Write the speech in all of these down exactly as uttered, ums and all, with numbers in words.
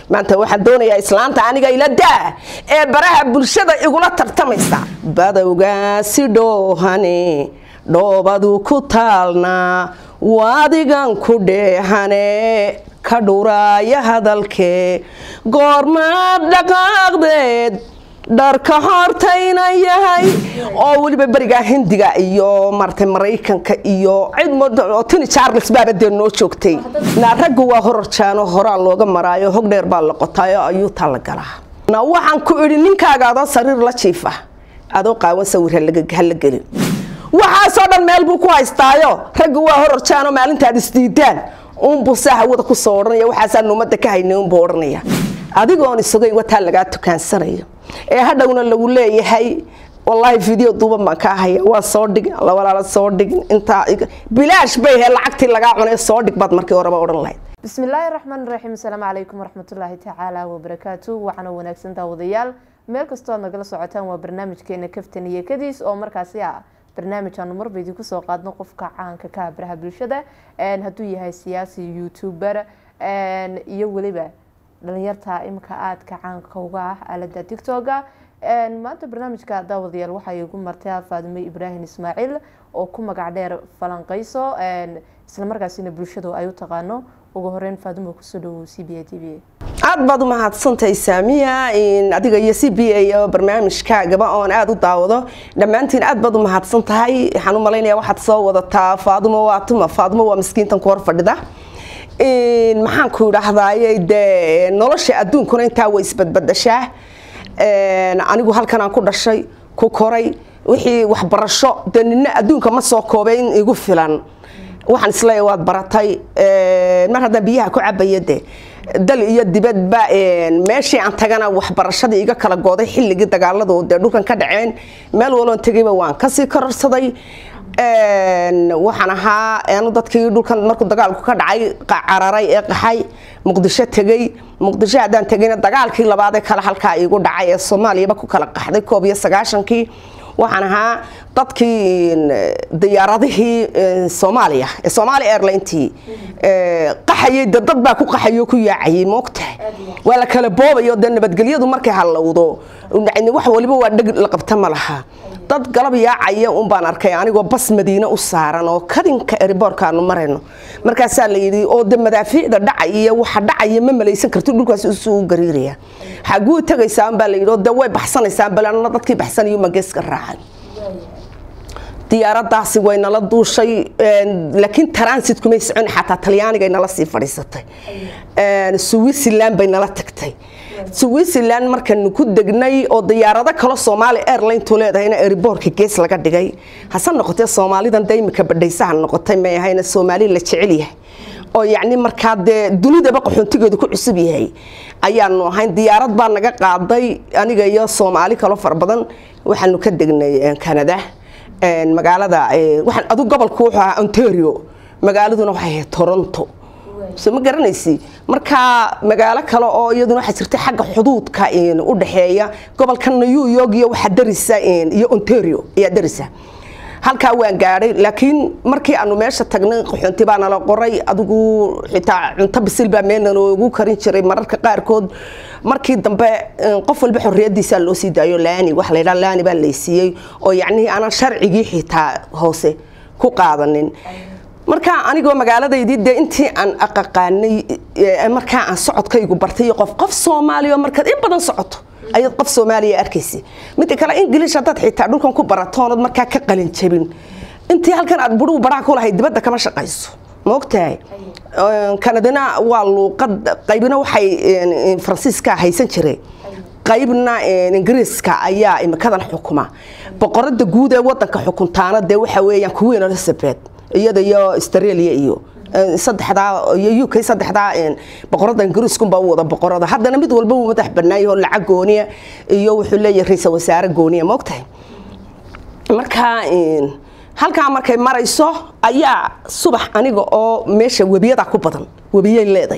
maanta waxaan doonayaa islaanta aniga ila daa ee baraha bulshada igula tartamaysa badawgaasi dhoohane dhoobadu ku taalna waadigan ku dheehane ka dhuraaya hadalkee goormaad dhaqaaqdeed dharka hortayna yahay oo waliba bariga Hindiga iyo martay Mareykanka iyo cid oo Tony Charles baabadee noo joogtay na rag waa hororjaano horaa looga maraayo hog dheer baa la qotaayo ayuu tala galaa na waxaan ku iri ninkaaga adoo sariir la jiifa adoo qaawan sawir laga gal galin waxa soo dhan meel buu ku haystaayo rag waa hororjaano maalintaad isdiidaan uun busaha wada ku soo oranaya waxa aan umada ka haynay uun buu oranaya adigoon isagay wata laga tukaansanayo ee hadhowna lagu leeyahay wallahi video duuba ma ka haya waa soo dhig la walaala soo dhig inta bilaash bay hee lacagtii laga cunay soo dhig bad markii horeba oran lahayd bismillaahir rahmaanir rahiim assalaamu alaykum warahmatullaahi ta'ala wa barakaatuh waxana wanaagsan daawadayaal meel kasto aad nagala socotaan waa barnaamijkeena kaftan iyo kadiis oo markaasi ah barnaamij aan mar baydi ku soo qaadno qofka caanka ka baraha bulshada een haduu yahay siyaasi youtuber een iyo waliba dhalinyarta imka aad ka caanka uga ah aalada TikTok een maanta barnaamijka daawadayaal waxa ay ugu martay Faadimo Ibrahim Ismaaciil oo ku magac dheer falanqayso een isla markaasina bulshadu ay u taqaano ugu horeen Faadimo ku soo dhaw C B A T V aad baad u mahadsantahay Saamiya in adiga iyo C B A iyo barnaamijka gaba oo aad u daawado dhamaantiin aad baad u mahadsantahay waxaan u maleynayaa waxaad soo wadataa Faadimo waa tuma Faadimo waa miskiintan ku hor fadhida in maxaan ku yiraahdaa de nolosha adduunkuna inta way isbadbadashaa een anigu halkan aan ku dhashay ku koray wixii wax barasho danina adduunka ma soo koobeen igu filan waxaan isleeyahay waad baratay een mar haddii biyaha ku cabayade dal iyo dibadba een meeshii aan tagana wax barashadii iga kala gooday xilligii dagaaladooda dhulkan ka dhaceen meel walba tagayba waan ka sii kororsaday een waxaan ahaa aan dadkii dhulkan markuu dagaalku ka dhacay cararay ee qaxay muqdisho tagay muqdisho hadaan tagayna dagaalkii labaad ee kala halka igu dhacay ee Soomaaliya ku kala qaxday koob iyo sagaashankii waxaan ahaa dadkii diyaaradihii Soomaaliya ee Somali Airlines ee qaxayay dad baa ku qaxayo ku yaacay moogtay wala kala boobayo dan nabadgelyadu markay halawdo wax waliba waa dhig la qabta ma laha dad galab yaacay uun baan arkay anigoo bas Madiina u saaran oo kadinka airportka aanu marayno markaas la yiri oo de madaafiicda dhacay iyo waxa dhacay ma malaysan karto dhulkaas uu soo gariiraya xaguu tagaysaan baa la yiri oo way baxsanaysaan balana dadkii baxsanayo mageeska raacay diyaaradaasi way nala duushay laakiin transit kuma socon xataa Talyaaniga nala sii fadhiisatay een Switzerland bay nala tagtay Switzerland markan ku degnay oo diyaarada kala Somali Airlines tuleedayna airportka gees laga dhigay hasan noqotay Soomaalidan daymka badhaysahan noqotay ma ahayna Soomaali la jecel yahay oo yaani marka dunida ba qaxoontigeedu ku cusub yahay ayaanu ahayn diyaarad baa naga qaaday aniga iyo Soomaali kala far badan waxaanu ka degnay Canada een magaalada waxaan adu gobolku wuxuu ahaa Ontario magaaladuna waxay ahayd Toronto soo garanaysi marka magaalo kale oo iyaduna waxa jirtay xagga xuduudka in u dhaxeeya gobolka New York iyo waxa darisa in iyo Ontario iyo darisa halka waan gaaray laakiin markii aanu meesha tagnay qaxoonti baan la qoray adigu xitaa cunto bisil baa meel loogu karin jiray mararka qaarkood markii dambe qof walba xorriyadiisa loo sii daayo laani wax la yiraahdo laani baa la siiyay oo yaani ana sharcigii xitaa hoose ku qaadanin marka anigoo magaaladaydii de intii aan aqaqaanay marka aan socodkaygu bartay qof qof Soomaaliya marka in badan socoto ayad qof Soomaaliya arkaysi mid kale English dad xitaa dhulkan ku baratoonad marka ka qalin jabin intii halkan aad buru baraa ku lahayd dibadda kama shaqayso moogtahay Canada waa luqad qaybina waxay Faransiiska haysan jiray qaybna Ingiriiska ayaa imikadan xukuma boqorada guud ee wadanka xukuntaana de waxa weeyaan Queen Elizabeth iyada iyo Australia iyo saddexda iyo U K saddexda in boqorada Ingiriisku baa wada boqorada haddana mid walba uu madax banaayo lacag gooniya iyo wuxuu leeyahay ra'iisul wasaare gooniya moogtahay marka in halka markay marayso ayaa subax aniga oo meesha wabiyada ku badan wabiyay leeday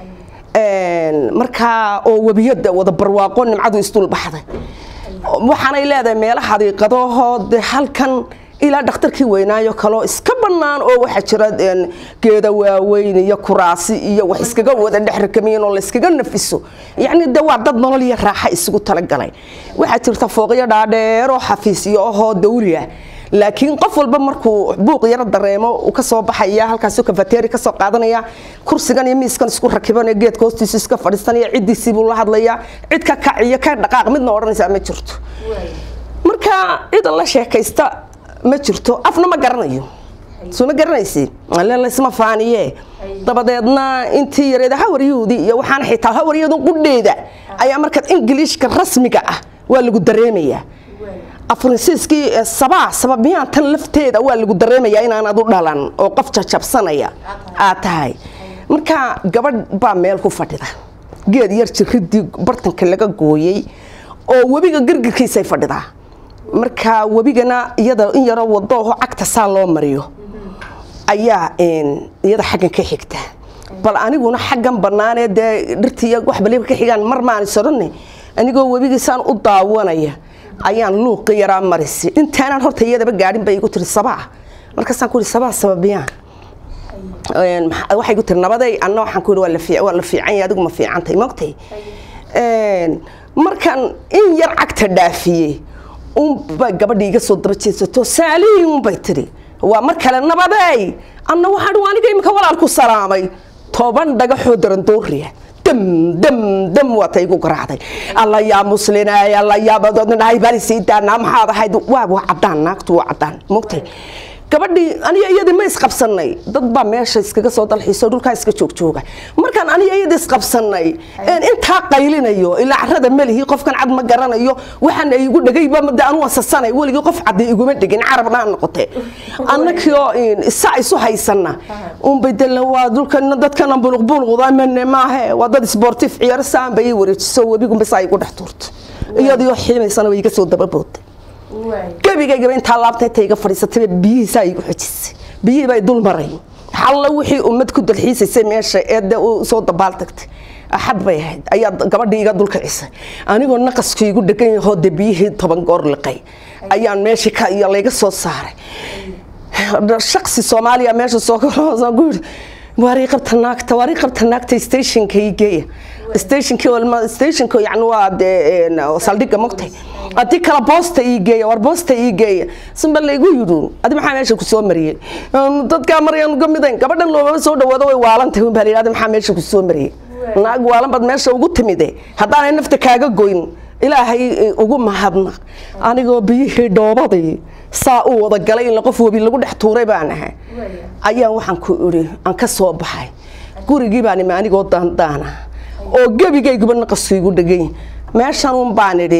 een marka oo wabiyada wada barwaaqo nimcadu istul baxday waxaanay leedahay meelaha xadiiqadahood halkan ilaa dhakhtarkii weynaayo kaloo iska bannaan oo waxa jira geeda waaweyn iyo kuraasi iyo wax iskaga wada dhex rakamiyin oo la iskaga nafiso yacni de waa dad nolol iyo raaxa isugu talagalay waxaa jirta fooqyo dhaadheer oo xafiisyo ahoo dawli ah laakiin qof walba markuu buuq yara dareemo uu ka soo baxaya halkaas oo cafeteria ka soo qaadanaya kursigan iyo miiskan isku rakiban ee geedka hoostiisa iska fadhiisanaya cidiisii buu la hadlaya cid ka kaciyo ka dhaqaaq midna odhanaysa ma jirto marka cid la sheekaysta ma jirto afna ma garanayo soo ma garanaysi alla la isma faaniye dabadeedna intii yareeda hawaryuudi iyo waxaan xitaa hawaryadu qudheeda ayaa marka ingiliishka rasmiga ah waa lagu dareemaya afransiiskii sabaa sababiyaan tan lafteeda waa lagu dareemaya inaan adu dhalan oo qof jajabsanaya aad tahay marka gabadh baa meel ku fadhida geed yar jiridii bartanka laga gooyay oo webiga gargarkiisa ay fadhidaa marka webigana iyada in yaro wado oo cagta saa loo mariyo ayaa in iyada xaggan ka xigta bal aniguna xaggan banaanee dee dhirtiya wax baliba ka xigaan mar maan soranay anigoo webigiisaan u daawanaya ayaan luuq yaraa marisay intaanan horta iyadaba gaadhin bay igu tiri sabaa markaasaan ku yidhi sabaa sababiyaan waxay igu tiri nabaday anna waxaan ku yidhi waa la fiican waa la fiican yahay adigu ma fiicantay moogtay markan in yar cagta dhaafiyey unbay gabadhii iga soo daba jeedsato saaliin unbay tiri waa mar kale nabaday anna waxaan waa aniga imika walaalku salaamay toban dhagaxoo darandooriya dam dam dam waa tay igu garaacday alla yaa muslinay alla yaa badodnahay bari siidaana maxaad ahayd waa waa cadaan naagtu waa cadaan moogtay gabadhii aniga iyadii ma isqabsanay dad baa meesha iskaga soo dalxiiso dhulka iska joog jooga markaan aniga iyadii isqabsanay in inta qaylinayo ilaa carrada malihi qofkan cad ma garanayo waxaan ay igu dhagay ba mada anu wasasanay waligi qof cad iguma dhigin carabna noqotay annakio in isa isu haysana un bedel waa dhulkan dadkan buluq buluqda manne maahe waa dad sportif ciyaar saan bay wareejiso webigu bas ay ku dhex turto iyadii xiimaysan way iga soo dababootay gabigayga inta laabtay tayga fariisatay biyihiisa ay igu xijisay biyihii bay dul maray xalla wixii ummad ku dalxiisay meesha ee soo dabaal tagtay axad bay ahayd ayaa gabadhii iga dulka cisay anigoo naqasku igu dhagan yahay biyihii toban goor liqay ayaan meeshii ka iyo layga soo saaray shakhsi Soomaaliya meesha soo koroosan guud waari qabta naagta waari qabta naagta stationka igeeya stationka walma stationka yani waa de saldhiga mogtay adi kala boosta igeeya war boosta igeeya samba laygu yidhi adi maxaa meesha ku soo mariyay dadka marayaan gamidan gabadhan loo soo dhawaado way waalantay un baa adi maxaa meesha ku soo mariyay naag waalan bad meesha ugu timide haddaan nafta kaaga goyn ilaahay ugu mahadna anigoo biyihii dhoobaday saa u wada galay in qof webi lagu dhex tuuray baan ahay ayaan waxaan ku iri aan ka soo baxay gurigii baan ima anigoo daandaana oo gabigayguba naqasku igu dhagay meeshan un baan iri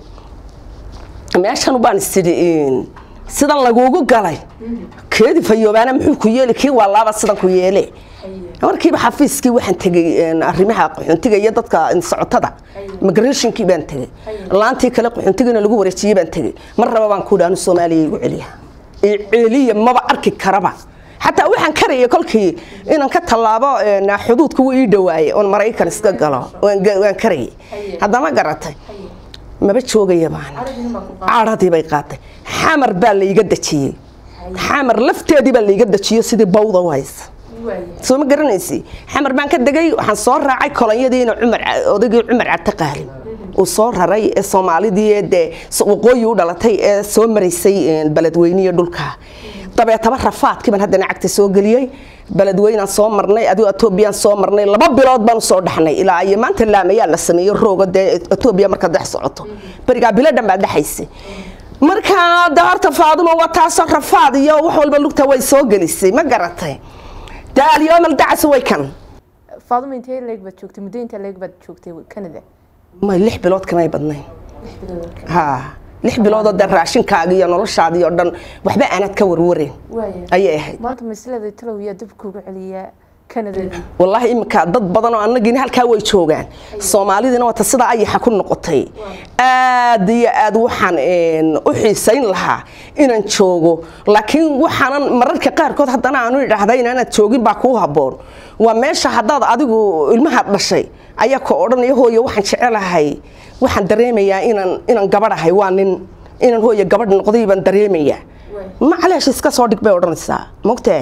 meeshan u baan istiri sidan laguugu galay keedi fayoobaana muxuu ku yeeli kii waa laaba sidan ku yeelay markiiba xafiiskii waxaan tagay arrimaha qaxoontiga iyo dadka socotada migrationkii baan tagay laantii kale qaxoontigana lagu wareejiyay baan tagay mar raba baan ku dhaanu Soomaaliya igu celiya celiya maba arki karaba حتى وحن كريه كلكي إن كتلابا حدود كوي دواي on Maraykan iska galo waan kariye hadda ma garatay ma bajooga yabaan aradii bay qaatay xamar baa la iga dajiyay xamar lafteedii baa la iga dajiyay sidii bawda ways soo ma garanaysi xamar baan ka dagay waxaan soo raacay kolonyadiina Umar odagii Umar Ataqaali oo soo raray ee Soomaalidii ee waqooyi u dhalatay ee soo mareysay baladweyniga dhulka tabeetaba rafaadkii baan hadana cagta soo galiyay baladweyna soo marnay adoo Ethiopia soo marnay laba bilood baan soo dhaxnay ilaa ay maanta laamaya la sameeyo rooga Ethiopia marka dhex socoto bariga biladan baa dhaxaysay marka daarta Faadimo waa taas rafaad iyo wax walba lugta way soo galisay ma garatay daal yoom al dacs way kan Faadimo intee leeg baad joogtay muddo intee leeg baad joogtay Canada ma lix bilood kamay badnay ha lix bilood oo raashinkaaga iyo noloshaada iyo dhan waxba aanad ka warwareen ayay ahayd maanta mislada talawiya dib kuugu celiya Canada wallahi imka dad badan oo annagina halka way joogan Soomaalidina wata sida ay xakun noqotay aad iyo aad waxaan u xiisayn lahaa inaan joogo laakiin waxaan mararka qaar kood hadana aanu idhaahday inaan joogin baa ku haboon waa meesha hadaad adigu ilmaha dhashay ayaa ka odhanay hooyo waxaan jecelahay waxaan dareemayaa inaan inaan gabadhahay waa nin inaan hooyo gabadh noqday baan dareemayaa macleesh iska soo dhig bay odhanaysaa mogtahay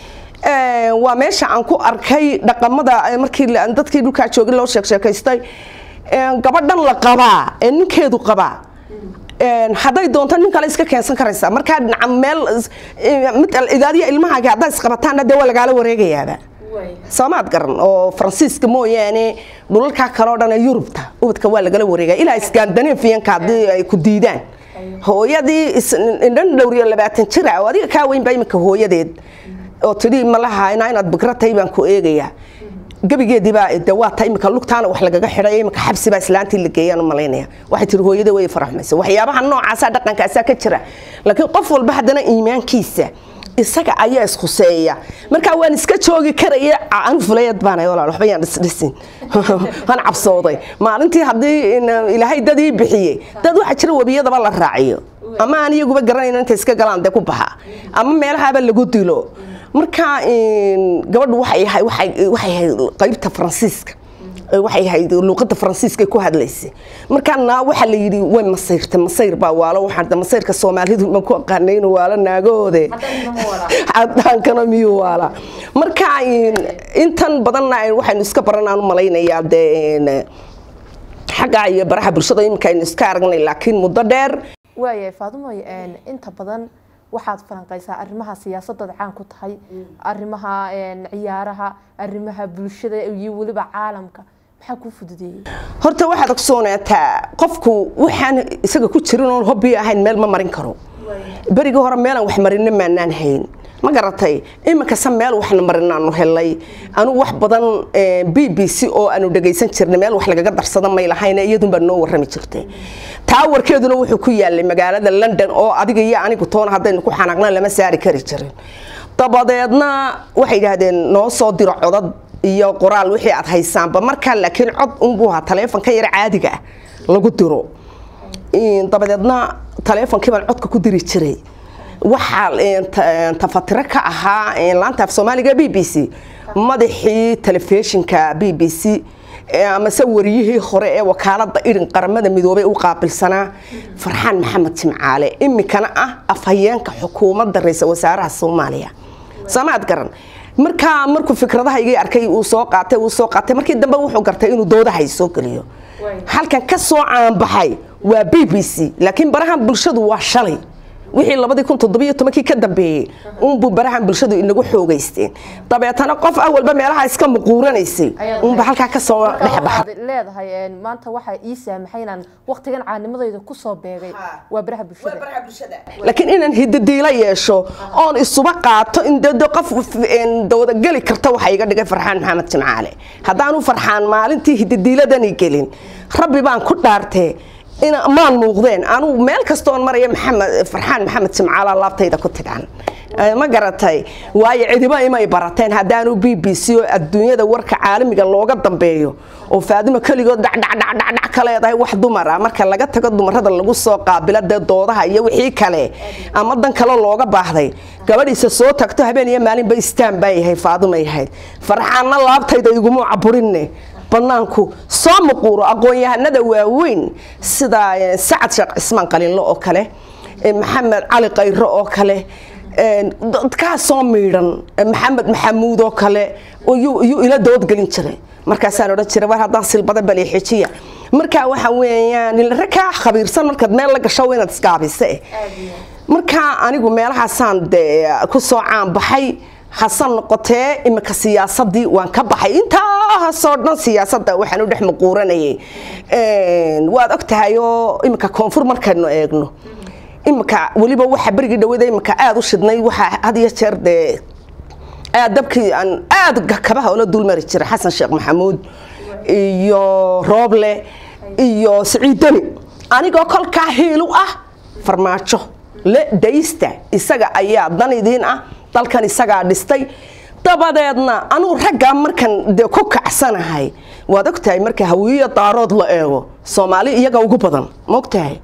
waa meesha aan ku arkay dhaqamada markii dadkii dhulka joogay loo sheeg sheekaystay gabadhan la qabaa ee ninkeedu qabaa haday doonto nin kale iska keensan karaysa marka dhinaca meel mid idaadiya ilmahaaga haday isqabataan dad waa lagaala wareegayaaba Soomaad garan oo Faransiiska mooyaane dhulalka kale oo dhan Yurubta ubadka waa lagala wareegay ilaa Scandinavian ka ay ku diidaan hooyadii indhan dhowriyo labaatan jir ah adiga ka weyn bay imka hooyadeed oo tidii ma laha inaad bikratay baan ku eegaya gabigeedii baa dawaata imka lugtaana wax lagaga xidhay imka xabsi baa islaantii la geeyaan u maleynaya waxay tir hooyada way faraxmaysaa waxyaabaha noocaas ah dhaqankaas ka jira laakiin qof walba hadana iimaankiisa isaga ayaa isku seeya marka waan iska joogi karaya aan fulayad baan ay walaal waxba yaan isdhisin han cabsooday maalintii hadii ilaahay dadii bixiyay dad waxa jira wabiyadaba la raaciyo ama aan iyaguba garanayna inta iska galaan de ku baxa ama meelaha lagu dilo marka gabadhu waxay yahay waxay waxay qaybta Faransiiska waxay ahayd luqadda Faransiiska ku hadlaysay marka na waxa la yiri way masayrta masayr baa waala waxa masayrka Soomaalidu ma ku aqaaneen waala naagoode hadan kana miyo waala marka intan badanna waxaynu iska baranaan u maleynayaa de xaga iyo baraha bulshada imka in iska aragnay laakiin muddo dheer waayay Faadumo inta badan waxaad falanqaysaa arrimaha siyaasadda caan ku tahay arrimaha ciyaaraha arrimaha bulshada iyo waliba caalamka maxaa ku fududeeyay horta waxaad ogsoonataa qofku waxaan isaga ku jirin oo hobby ahayn meel ma marin karo bariga hore meel aan wax marin ma aanan hayn ma garatay imika san meel waxna marinaanu helay anu wax badan B B C oo aanu dhageysan jirnay meel wax lagaga darsado ma ilahayn iyadun baa noo warrami jirtay taa warkeeduna wuxuu ku yaalay magaalada London oo adiga iyo anigu toona hadaynu ku xanaaqna lama saari kari jirin dabadeedna waxay yiraahdeen noo soo diro codad iyo qoraal wixii aad haysaanba marka laakiin cod un buu ha telefoonka yar caadiga lagu diro in dabadeedna telefoonka baan codka ku diri jiray waxa tafatira ka ahaa laanta af Soomaaliga B B C madaxii telefishinka B B C ama sawiriyihii hore ee wakaalada irin qaramada midoobay u qaabilsanaa Farxaan Maxamed Jimcaale imikana ah afhayeenka xukuumadda ra'iisul wasaaraha Soomaaliya Soomaad garan marka markuu fikradaha iga arkay uu soo qaatay uu soo qaatay markii dambe wuxuu gartay inuu doodaha ay soo galiyo halkan ka soo caan baxay waa B B C laakiin barahan bulshadu waa shalay wixii labadii kun toddoba iyo toban ka dambeeyay un buu barahan bulshadu inagu xoogaysteen dabeetana qof awalba meelaha iska muquuranaysay un ba halka ka soo dhaxbaxay leedahay maanta waxa ii saamaxaynaan waqtigan caanimadayda ku soo beegay waa baraha bulshada laakiin inaan hiddiila yeesho oon isuba qaato in dad qof dawada gali karta waxa iga dhigay Farxaan Maxamed Jimcaale hadaan u Farxaan maalintii hiddiiladani gelin rabbi baan ku dhaartay إن أمان موجودين أنا مال كستون مريم محمد فرحان محمد سمعة لابتيدا كنت عن ما قرأتي واي عدبا إما يبرتين هدانو بي بي سي الدنيا ده ورك عالمي قال لوجا ضمبيو وفادم كل يقول دع دع دع دع دع كلا ده واحد مرة مرة لقى تقدم مرة اللي قصة قابلة ده دوضة هي وحي كلا أما ضن كلا لوجا بحذي قبل يسوع تكتها بين يمالين بيستان باي هي فاضم هي فرحان لابتيدا يقوموا عبرني بنانكو صام قورو aqoon-yahanada waaweyn sida Saad Sheekh Ismaan Qaliinlo oo kale Maxamed Cali Qayro oo kale dadka soo miiran Maxamed Maxamuud oo kale oo yu ila dood galin jiray markaas aan oran jiray war hadan silbada bali xijiya marka waxa weeyaan il raka khabiirsan marka meel la gasho inaad iskaabisay marka anigu meelaha saan ku soo caan baxay حسن نقطة إمك سياسة دي وان كبحي أنت هالصورنا سياسة ده وحنو ده مقورنا يه واد أكتها يو إمك كونفور مركنو إجنو إمك ولي بوح برجع ده وده إمك عاد وشدني وح هذا يشتر ده عاد دبكي عن عاد كبها ولا دول مريتشر حسن شيخ محمود يو روبلة يو سعيدني أنا جو كل كهيلو أه فرماتشو لا دايسته إسقى أيام دني دين أه dalkan isaga dhistay dabadeedna anu ragga markan de ku kacsanahay waad ogtahay marka hawiyo daarood la eego Soomaali iyaga ugu badan ma ogtahay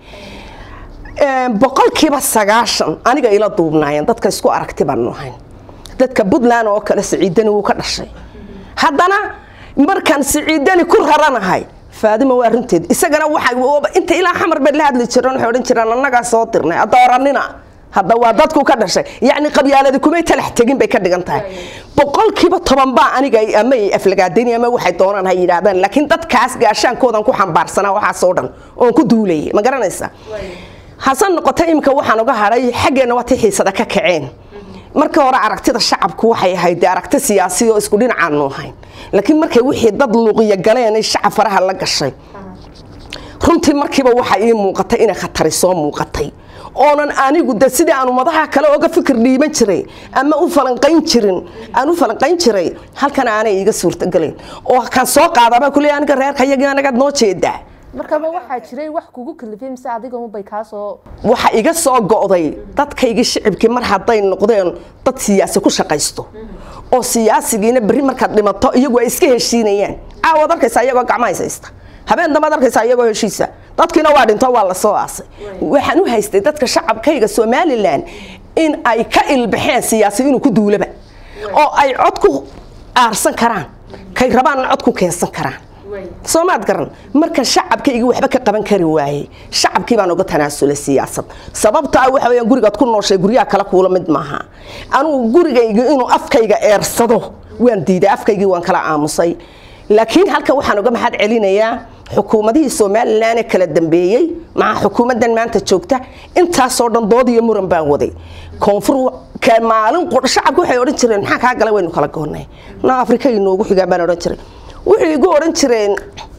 ee boqolkiiba sagaashan aniga ila duubnaayeen dadka isku aragti baan noohayn dadka Puntland oo kala Siciidani uu ka dhashay haddana markan Siciidani ku raranahay Faadimo waa runteed isagana waxa inta ilaa xamar bad la hadli jireen waxa oran jireen annaga soo tirnay adooranina hadda waa dadku ka dhashay yacni qabyaalada kumay talax tagin bay ka dhigan tahay boqolkiiba toban baa aniga ama ay aflagaadeen ama waxay doonaan ha yiraahdaan laakiin dadkaas gaashaankoodan ku xambaarsanaa waxa soo dhan oo ku duulayay ma garanaysaa hasan noqotay imka waxaan uga haray xageena waa xiisada ka kaceen marka hore aragtida shacabku waxay ahayd aragti siyaasi oo isku dhinacaan noo hayn laakiin markay wixii dad luuqiya galeen ay shacab faraha la gashay runtii markiiba waxa ii muuqatay inay khatari soo muuqatay oonan anigu da sidii aan umadaha kale oga fikir dhiiban jiray ama u falanqayn jirin aan u falanqayn jiray halkan aanay iga suurtagelin oo kan soo qaadaba kulay aniga reerka iyaga anaga noo jeedaa markaba waxa jiray wax kugu kalifay mise adiga uma bay ka soo waxa iga soo go'day dadkayga shicibkii mar haday noqdeen dad siyaasi ku shaqaysto oo siyaasigiina bari marka dhimato iyagu ay iska heshiinayaan aawad arkaysa iyagoo gacmaysta habeen dama arkaysa iyagoo heshiisa dadkiina waa dhinto waa la soo aasay waxaan u haystay dadka shacabkayga Soomaaliland in ay ka ilbaxeen siyaasi inuu ku duulaba oo ay cod ku aarsan karaan kay rabaan cod ku keensan karaan Soomaad garan marka shacabkayga waxba ka qaban kari waayay shacabkii baan uga tanaasulay siyaasad sababta ah waxa weeyaan guriga ku nooshay guriga kala kuula mid maaha anu gurigayga inuu afkayga eersado waan diiday afkaygii waan kala aamusay laakiin halka waxaan uga mahad celinayaa xukuumadii Soomaaliland kala dambeeyay ma xukuumadan maanta joogta intaas oo dhan dood iyo muran baan waday koonfur ka maalin qor shacabku waxay oran jireen maxaa ka galay waynu kala go'nay na Afrika inoogu xigaa baan oran jiray wixii igu oran jireen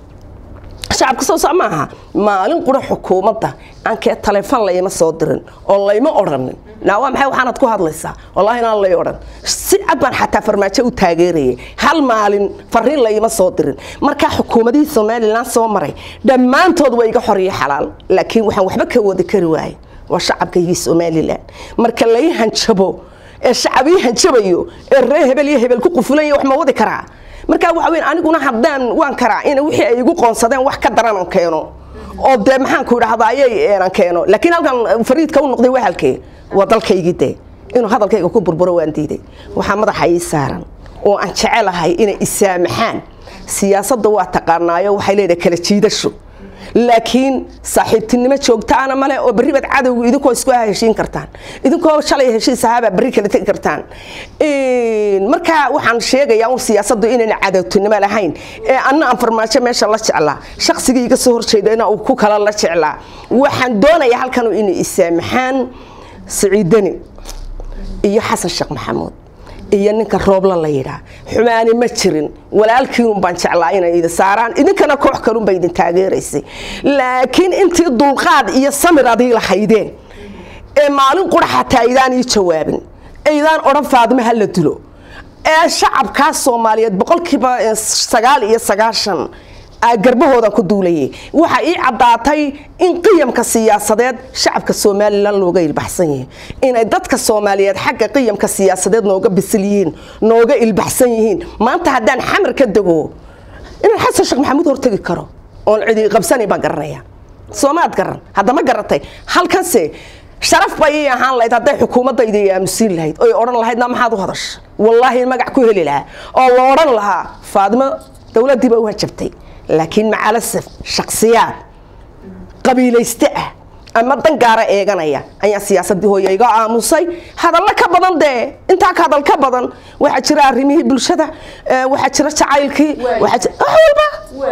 shacabku soo samaha maalin qura xukuumadda aan ka telefoon la ima soo dirin oo la ima oranin naawa maxay waxaanad ku hadlaysaa wallahi inaan la oran si aban xataa farmaajo u taageerayay hal maalin fariin la ima soo dirin marka xukuumadii Soomaaliland soo maray dhamaantood way iga xoriyo xalaal laakiin waxaan waxba ka wada kari waayay waa shacabkii Soomaaliland marka la hanjabo ee shacabii hanjabayo ee reer hebel iyo hebel ku qufulay wax ma wadi karaa marka waxa weyn aniguna haddaan waan karaa in wixii ay igu qoonsadeen wax ka daran oo keeno oo de maxaan ku raahdaa ayay aan keeno laakiin halkan fariidka uu noqday wahalkee waa dalkaygii de inuu hadalkayga ku burburo waan diiday waxa madaxa ii saaran oo aan jecelahay inay isaamaxaan siyaasadda waa taqaanaayo waxay leedahay kala jiidasho laakiin saaxiibtinimo joogtaana male oo baribad cadawgu idinkoo isku heshiin kartaan idinkoo shalay heshiis ahaba bari kala tagi kartaan in marka waxaan sheegayaa in siyaasaddu inaan cadawtinimo lahayn ee anna aan farmaajo meesha la jeclaa shakhsiga iga soo horjeedayna uu ku kala la jeclaa waxaan doonayaa halkan inay isaamaxaan Saciidani iyo Xasan Sheekh Maxamuud iyo ninka Roobla la yiraahdo xumaani ma jirin walaalkiin baan jeclaa inay idin saaraan idinkana koox kalun bay idin taageeraysay laakiin intii dulqaad iyo samir adii la haydeen ee maalin quraxa taayidaan iyo jawaabin eedaan oran Faadimo hal la dilo ee shacabka Soomaaliyeed boqolkiiba sagaal iyo sagaashan garbahooda ku duulayay waxa ii cadaatay in qiyamka siyaasadeed shacabka Soomaaliland looga ilbaxsan yahay inay dadka Soomaaliyeed xagga qiyamka siyaasadeed nooga bisilyiin nooga ilbaxsan yihiin maanta hadaan xamar ka dago in Xasan Sheekh Maxamuud hortagi karo oo cidi qabsani ba garanaya Soomaad garan hadda ma garatay halkaase sharaf bay ahaan lahayd haday xukuumadda idin aamusin lahayd oo oran lahayd maxaad u hadash wallahi magac ku heli lahaa oo la oran lahaa Faadimo dawladii baa u hajabtay laakiin macalasaf shakhsiyaad qabiilayste ah ama dangaara eeganaya ayaa siyaasadii hooyayga aamusay hadalla ka badan de inta ka hadal ka badan waxa jira arrimihii bulshada waxa jira jacaylkii waxa walba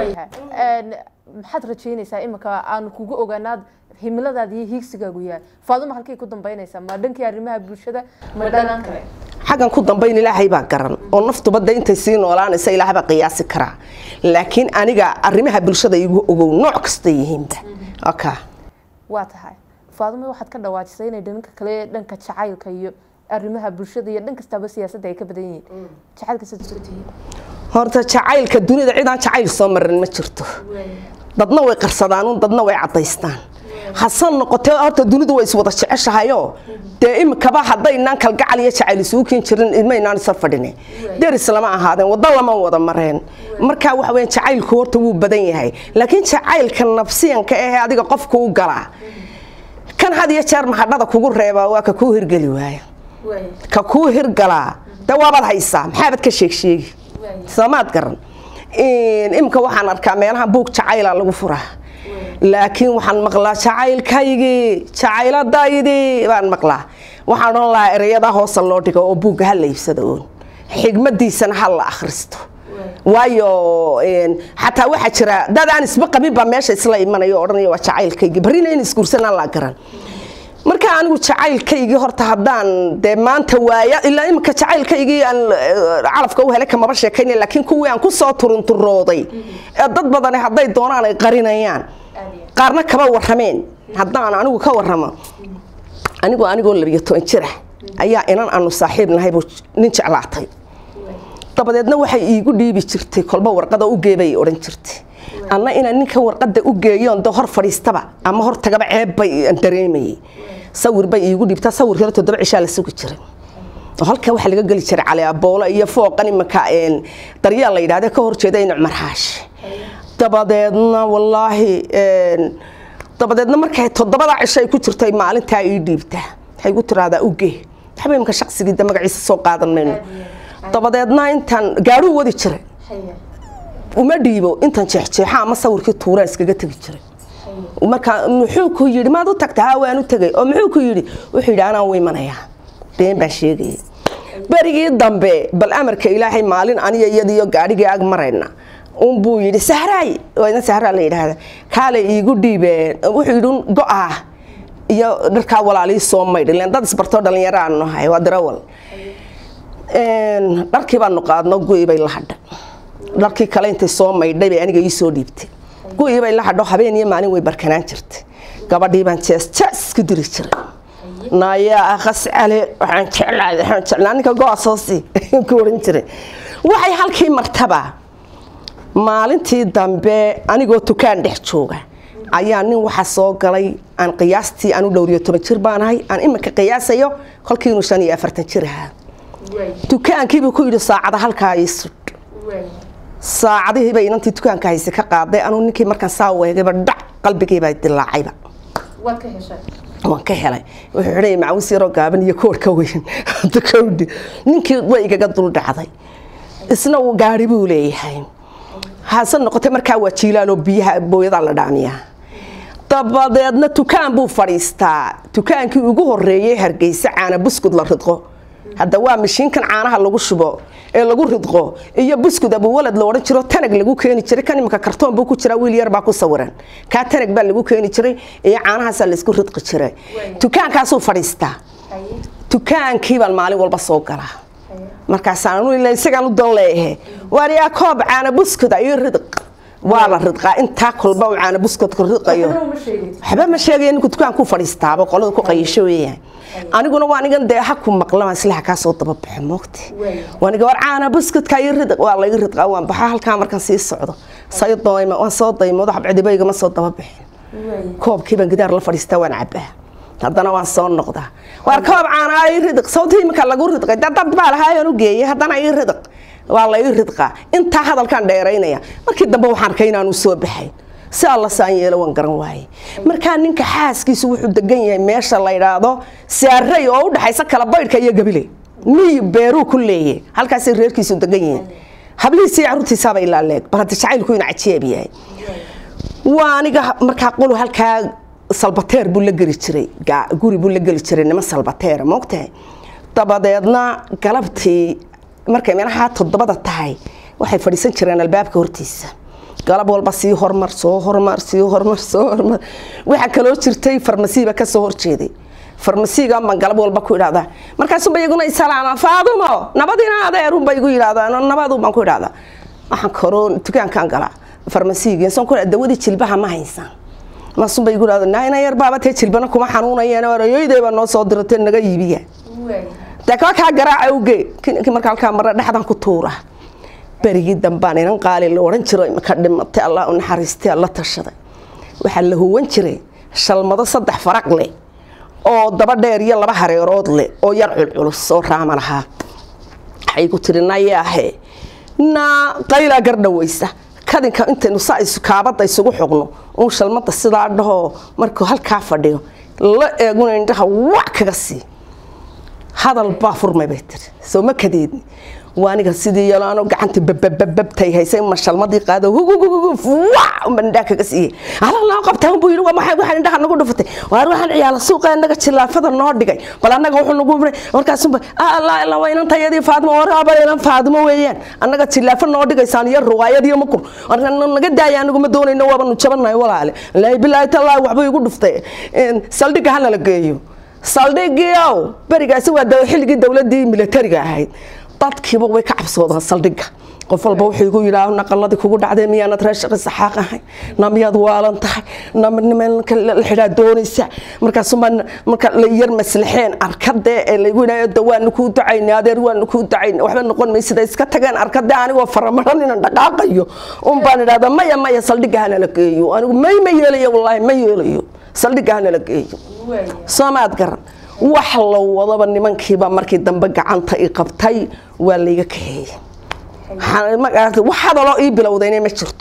een maxaad rajaynaysaa imika aan kugu ogaanaad himiladaadii hiigsigaagu yahay Faadimo halkay ku dambeynaysaa ma dhankii arrimaha bulshada ma dhanaan kale xagan ku dambeyn ilaahay baa garan oo naftu badda intay sii noolaanaysa ilaahay baa qiyaasi kara laakiin aniga arrimaha bulshada igu ogow nooc kasta yihiinba aka waa tahay Faadimo waxaad ka dhawaajisay inay dhanka kale dhanka jacaylka iyo arrimaha bulshada iyo dhan kastaba siyaasadda ay ka badan yihiin jacaylka saddex horta jacaylka dunida cid aan jacayl soo marin ma jirto dadna way qarsadaan dadna way cadaystaan hasan noqotay horta dunidu way iswada jeceshahayo de imkaba hadaynaan kal gacal iyo jacayl isugu keen jirin ilmaynaan soo fadhine deris lama ahaadeen wada lama wada mareen marka wax weyn jacaylku horta wuu badan yahay laakiin jacaylka nafsiyanka ah adiga qofku u gala kan had iyo jeer mahadada kugu reeba waa ka ku hirgali waaya ka ku hirgala dawaabad haysa maxaabad ka sheeg sheegi Soomaad garan in imka waxaan arkaa meelaha buug jacayl lagu furaa laakiin waxaan maqlaa jacaylkaygii jacayladaydi baan maqlaa waxaan oran lahaa ereyada hoos loo dhigo oo buugga ha la iibsado oo xigmadiisana ha la akhristo waayo een xataa waxa jira dad aan isba qabin ba meesha isla imanayo oranayo waa jacaylkaygii barina in isguursanaa la garan marka anigu jacaylkaygii horta hadaan de maanta waaya ilaa imka jacaylkaygii aan calafka u helay kama sheekayn laakiin kuwii aan ku soo turunturooday ee dad badan haday doonaan ay qarinayaan qaarna kaba warameen hadaan anigu ka waramo anigu anigu labiyo toban jir ayaa inaan aanu saaxiib nahay nin jeclaatay dabadeedna waxay iigu dhiibi jirtay kolba warqada u geebay oran jirtay anna ina ninka warqada u geeyoon do hor fadhiistaba ama hor tagaba ceeb bay dareemay sawir bay iigu dhibta sawir kale toddoba cisha la sugi jiray halka waxa laga gali jiray cali aboolo iyo fooqan imaka een daryaal la yiraahdo ka horjeeday in Umar Haash dabadeedna wallahi een dabadeedna markay toddobada cisha ay ku jirtay maalinta ii dhiibta waxay ku tiraahdaa u gee xabeemka shakhsiga magaciisa soo qaadan mayno dabadeedna intan gaaru wadi jiray uma dhiibo intan jeexjeexa ama sawirkii tuura iskaga tagi jiray marka muxuu ku yiri maad u tagtaa waan u tagay oo muxuu ku yiri wuxuu yiri anaa way manaya been baa sheegay barigii dambe bal amarka ilaahay maalin aniga iyadiyo gaadhiga ag marayna un buu yiri sahraay oo ina sahraa la yiraahdo kaale iigu dhiibeen wuxuu yiri go'a iyo dharka walaalihi soo maydhileen dad isbartoo dhalinyaro aan nahay waa darawal een dharkii baan qaadno go'ibay la hadhay dharkii kale intay soo maydhay bay aniga ii soo dhiibtay go'ibay la hadho habeen iyo maalin way barkanaan jirtay gabadhii baan jees jees ku diri jiray naaya akhas ale waxaan jeclaa waxaan jeclaa ninka go'aasoosi ku oran jiray waxay halkii martaba maalintii dambe anigoo tukaan dhex jooga ayaa nin waxa soo galay aan qiyaastii aan u dhowriyo toban jir baan ahay aan imika qiyaasayo kolkii inuu shan iyo afartan jir ahaa tukaankiiba ku yiri saacada halka ay sud saacadihii bay inantii tukaanka hayse ka qaaday anuu ninkii markaan saa weegayba dhac qalbigayba dilaacayba waad ka heshay waan ka helay wuxuu xidhay macawis yaro gaaban iyo koorka weyn dadkowdi ninkii way igaga dul dhacday isna uu gaari buu leeyahay haasan noqotay markaa waa jiilaalo biyaha booyada la dhaamiyaa dabadeedna tukaan buu fadhiistaa tukaankii ugu horeeyay Hargeysa caana buskud la ridqo hadda waa mashiinkan caanaha lagu shubo ee lagu ridqo iyo buskud abu walad la oran jiro tanag lagu keeni jiray kan imka kartoon buu ku jira wiil yar baa ku sawiran ka tanag baa lagu keeni jiray iyo caanahaas la isku ridqi jiray tukaankaas uu fadhiistaa tukaankii bal maalin walba soo gala markaas aanu ilaa isaga u doon leeyahay wariya koob caana buskud ay ridq waa la ridqa inta kolba caana buskud ku ridqayo waxba ma sheegay in tukaanku fadhiistaaba qolada ku qayisho weeyaan aniguna waan igan deeha ku maqlama islaha ka soo daba baxay moogti waan iga war caana buskudka ay ridq waa la ridqa waan baxa halka markan sii socdo sayidooyma waan soo daymo wax cidibayga ma soo daba bixin koobkii baan gidaar la fadhiistaa waan cabaa haddana waan soo noqdaa war koob caana ay ridq sawtii marka lagu ridqay dad baa lahaayeen u geeyay haddana ay ridq waa la ridqa inta hadalkan dheeraynaya markii dambe waxaan arkay inaan u soo baxay si alla saan yeelo waan garan waayay marka ninka xaaskiisu wuxuu degan yahay meesha la yiraahdo saaray oo u dhaxaysa kala baydhka iyo gabile mi beeru ku leeyahay halkaas reerkiisu degan yahay habliisi carruurtiisa bay ilaaleeg barada jacaylku in cajiib yahay waaniga marka qolo halka salbateer buu la gari jiray guri buu la gali jiray nima salbateer moogtay dabadeedna galabtii markay meelaha toddobada tahay waxay fadhiisan jireen albaabka hortiisa galab walba sii hormar soo hormar sii hormar soo hormar waxa kale oo jirtay farmasiiba ka soo horjeeday farmasiiga ma galab walba ku iraada markaas bay iguna salaama faadumo nabadina adeeru bay igu yiraadaan nabadu baan ku iraada waxaan koroon tukaankan gala farmasiiga soo kor dawadii jilbaha ma haysan ma soo bay igu yiraadaan naayna yar baaba tee jilbana kuma xanuunayeen warayaydeeba noo soo dirtay naga iibiya dadka ka garaac awge kin marka halka mar dhaxdan ku tuura barigi dambaan inaan qaali la oran jiray marka dhimatay Allah u naxariistay Allah tashaday waxa la huwan jiray shalmado saddex faraq leh oo daba dheer iyo laba hareerood leh oo yar culculus soo raamanaha ay ku tirinayaahe na qayla gardhawaysa kadinka intaynu saa isu kaabada isugu xogno oo shalmada sidaa dhaho marka halka fadhiyo la eeguna indhaha wax kaga sii hadal baa furmay beetir soo ma kadeed waaniga sidii yalaano gacanta babababtay haysay mashalmadii qaado waa mandha kaga siiyay ala la qabtaa buu yiri waa maxay waxaan indhaha nagu dhufatay waar waxaan ciyaal suuqa anaga jilaafada noo dhigay bal anaga wuxuu nagu maray warkaas alla alla waa inaan tayadii Faadimo waraaba inaan Faadimo weeyaan anaga jilaafa noo dhigaysaan iyo ruwaayad iyo makur naga daaya anagu ma doonayno waaba nu jabanahay walaale la bilaahi taala waxba igu dhuftay saldhiga hana la geeyo saldhigiyow barigaasi waa xilligii dawladii militariga ahayd dadkiiba way ka cabsoodaan saldhiga qof walba wuxuu igu yiraahdo naqaladii kugu dhacday miyaanad raashaq saxaaq ahay namiyad waalan tahay namnimanka la xidhaa doonaysa markaas marka la yar maslaxeen arkade ee lagu yiraahdo dawaan ku ducaynaa adeer waan ku ducaynaa waxba noqon maysid iska tagaan arkade anigoo faramaran inaan dhaqaaqayo um baan iraahdo maya maya saldhiga hana la geeyo anigu may ma yeelayo wallahi ma yeelayo saldhiga hana la geeyo Soomaad garan wax la wadaba nimankiiba markii dambe gacanta i qabtay waa la iga kaxeeyay waxaad loo ii bilowday ma jirto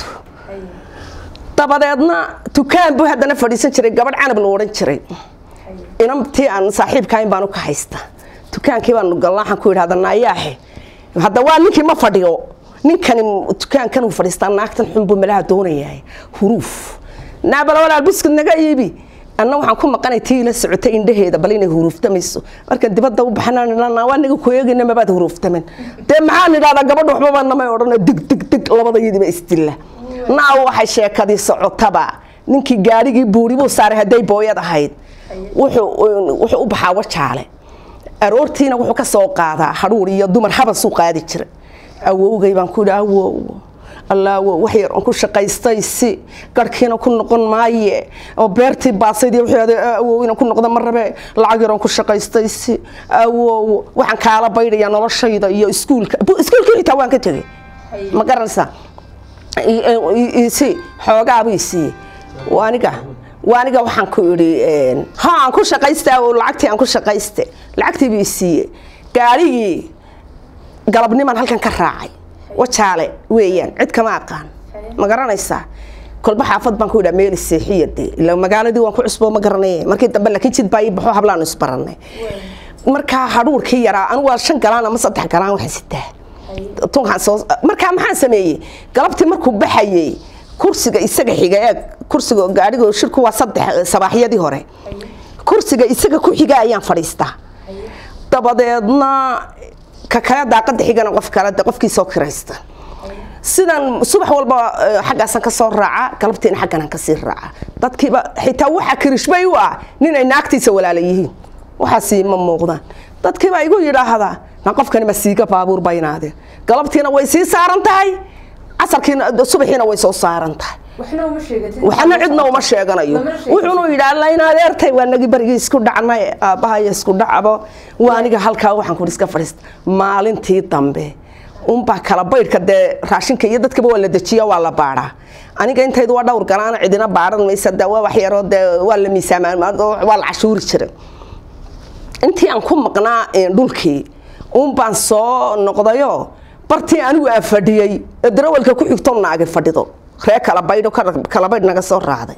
dabadeedna tukaan buu hadana fadhiisan jiray gabadh canab la oran jiray inamtii aan saaxiibkayn baan u ka haysta tukaankii baan galaaxan ku yiraahdaa ayaahe hadda waa ninkii ma fadhiyo ninkan tukaankan uu fadhiistaa naagtan xun buu malaha doonayaa huruuf naabala walaal biskid naga iibi anna waxaan ku maqanay tii la socotay indhaheeda bal inay huruuftamayso marka dibadda u baxnaan waa niga ku eegina ma baad huruuftamen de maxaan idhaahdaa gabadh waxba ma oran dig dig dig labadaydiiba istilla naaw waxay sheekadii socotaba ninkii gaarigii buuri buu saaray haday booyad ahayd wuxuu wuxuu u baxaa wajaale aroortiina wuxuu ka soo qaadaa haruur iyo dumar habas u qaadi jiray awowgay baan ku dhaawo الله وحير أنكو شقيستي سي قركينا كن نقول معي أو بيرتي باصيدي وحيد وين كن نقول مرة بي العجر أنكو شقيستي سي أو وحن كعلى بيري يعني الله شيء ده يو سكول سكول كي توان كتير ما قرنسا سي حاجة أبي سي وأنا كه وأنا كه وحن كوري ها أنكو شقيستي أو العكتي أنكو شقيستي العكتي بيسي قاري قلبني من هالكن كراعي وشالة ويان عد كما أقان ما قرنيسا كل بحافظ بنكو ده ميل السيحية دي لو مقالة دي وانكو عصبه ما قرنيه مركي تبلا كي تشد باي بحو حبلا نسبرني مركا حرور كي يرى أنا وشن كلام ما صدق كلام وحسيته تون حسوس مركا ما حسميه قلبت مركو بحيي كرسي يسقى حجايا كرسي قاعد يقول شركو وصدق صباحية دي هوري كرسي يسقى كل حجايا أيام فريستا تبادلنا ككلا داقد حيجنا قف كلا قف كي سوق رئيسته سيدان صبح والبا حاجة سان كسر رعا قلبتين حاجة كسر رعا تذكي حتى وح كرش بيوا نين ناكتي سوى عليه وحسي من موضان تذكي بقى يقول يرا هذا نقف كنا مسيقة بابور بيناده قلبتين ويسي سارنتاي عصر كنا الصبح هنا ويسو سارنتاي وحنا ومشي وحنا عدنا ومشي قنايو وحنا يدا الله ينادر تي وانا جبري يسكو دعنا بها يسكو دعبا وانا جهالكا وحنا كوريس كفرست مالين تي تنبه أم بكرة بير كده راشين كي يدك بولا دتشيا ولا بارا أنا جاي انتي دوا دور كلام عندنا بارا ميسد دوا وحيرات ولا ميسامن ولا عشور شر انتي أنكم مقنع دولكي أم بانصو نقضيو برتي أنا وافديي الدرول كوي يفتون عقد فديتو خير كلا بيدو كلا بيد نقص الرعد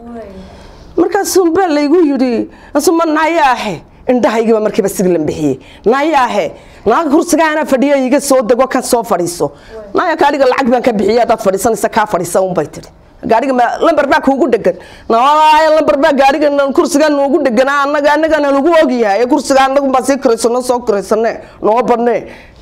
مركز سنبل يقول يدي ثم ناياه عندها يجي مركب السجل بحيه ناياه ناق كرسي أنا فديه يجي صوت دقوا كان صوت فريسو نايا كاريج العقب كان بحيه ده فريسان سكا فريسان وبيتر كاريج ما لمبر باك هو جود دقن نايا لمبر باك كاريج الكرسي كان هو جود دقن أنا كان كان نقول أجيها الكرسي كان نقول بس كريسون صوت كريسون نوع برنة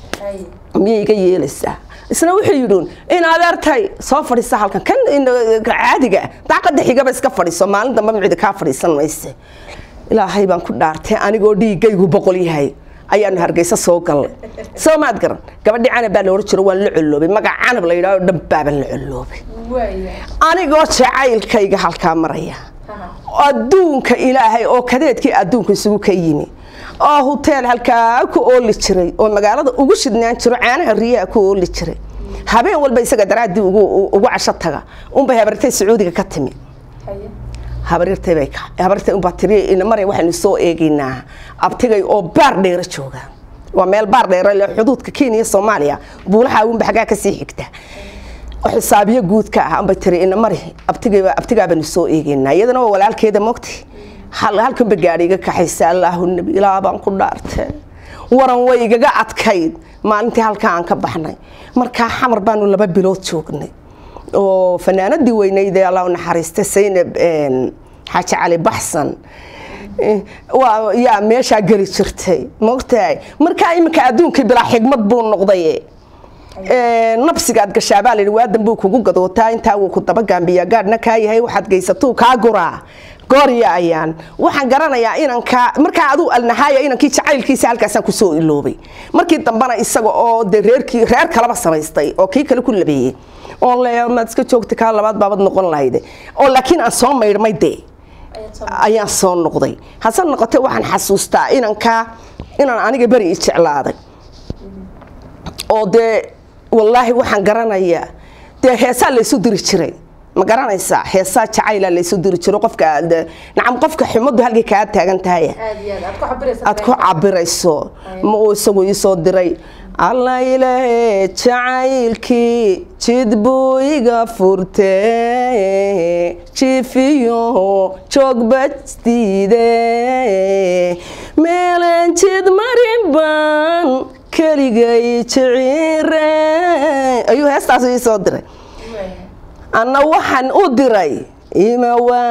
مية يجي لسه isna wuxuu yidhuun in adeertay soo fadhiisa halkan kan caadiga daaqada xiga ba iska fadhiiso maalin dambe mid ka fadhiisan mayse ilaahay baan ku dhaartay anigoo dhiigaygu boqol yahay ayaan hargeysa soo galay soo maad garan gabadhii canab baa loo jiro waan la culoobay magac canab la yiraahdo dambaaban la culoobay anigoo jacaylkayga halka maraya adduunka ilaahay oo kadeedkii adduunka isugu ka yimi oo hotel halka ku ooli jiray oo magaalada ugu shidnaan jiro caanaha riyaa ku ooli jiray habeen walba isaga daraadii ugu ugu casho taga umba habartay Sacuudiga ka timi habartay bay ka habartay umba tiri in maray waxaan soo eeginaa abtigay oo baar dheer jooga waa meel baar dheer leh xuduudka Kenya Soomaaliya buulaha umba xagaa ka sii xigta xisaabiye guud ka ah umba tiri in maray abtigay abtigaa baan soo eeginaa iyadana waa walaalkeeda moogtay hal halkan bagaariga ka xaysa Allahu nabi ilaa baan ku dhaartay waran way igaga adkayd maalintii halka aan ka baxnay marka xamar baanu laba bilood joognay oo fanaanadii weynayd Allah u naxariista Saynab een Xaaji Cali Baxsan waa yaa meesha gali jirtay moogtahay marka imika adduunka bila xigmad buu noqday ee nafsigaad gashaabaa waadan buu kugu gadootaa inta uu ku daba gaambiya gaadhna ka yahay waxaad geysato ka guraa gooriya ayaan waxaan garanayaa inanka marka adu alnahaaya inankii jacaylkiisa halkaas ku soo iloobay markii dambana isaga oo reerkii reer kala samaystay oo kii kale ku labeeyay oo leeyahay iska joogta ka labaad baabad noqon lahayd oo laakiin aan soo meeyrmay de ayaan soo noqday hasan noqotay waxaan xasuustaa inanka inaan aniga bari jeclaaday oo de wallahi waxaan garanayaa de heesaa la isu diri jiray ma garanaysaa heesaa jacayl la isu diri jiro qofka nacam qofka xumadu halkii ka taagan tahay aad ku cabirayso ma uu isagu ii soo diray Allah ilaahay jacaylkii jidbuu iga furtay jifiyo joogbastiide meelan jid marin baan keligay jiciire ayuu heestaas ii soo diray أنا وحن أدري إما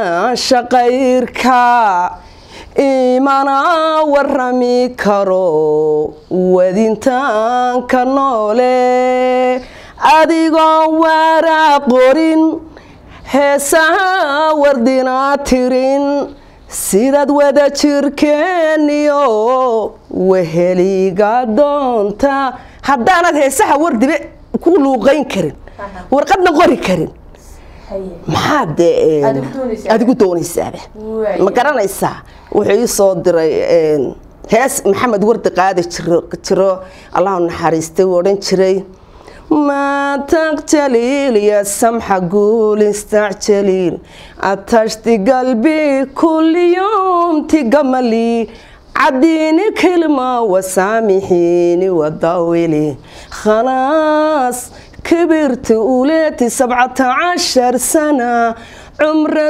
وشقيركا إيمانا ورمي كرو ودينتان كنولي أديغو ورا قرين هسا وردنا تيرين سيداد ودا تشيركينيو وهلي قادونتا هدانا هسا وردي كلو غين كرين ورقدنا قري كرين maxaad adigu doonaysaa ma garanaysaa wuxuu ii soo diray hees maxamed wardi qaadi jiro jiro Allah u naxariistay oran jiray ما تقتليل يا سمحة قول استعجليل أتشتي قلبي كل يوم تقملي عديني كلمة وسامحيني وضاولي خلاص كبرت وليتي سبعة عشر سنة عمر